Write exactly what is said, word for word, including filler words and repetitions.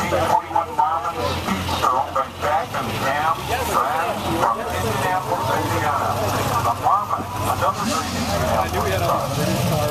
forty-one Marvin Speedster owned by Jack and Cam Brad from Indianapolis, Indiana. The Marvin, another great Indianapolis.